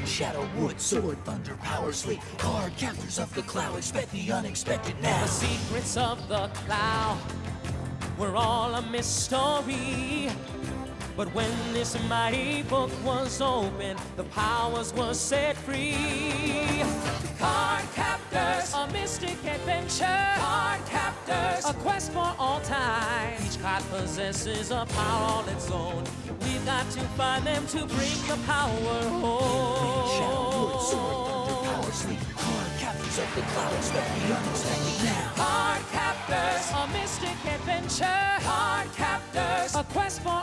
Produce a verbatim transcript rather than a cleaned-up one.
Shadow, wood, sword, thunder, power, sleep. Card captors of the Clow, expect the unexpected now. The secrets of the Clow were all a mystery. But when this mighty book was opened, the powers were set free. Card captors, a mystic adventure. Card captors, a quest for all time. Each card possesses a power all its own. We've got to find them to bring the power home. Shadow, wood, sword, thunder, power, sleep. Card captors of the Clow, expect the unexpected now. Card captors, a mystic adventure. Card captors, a quest for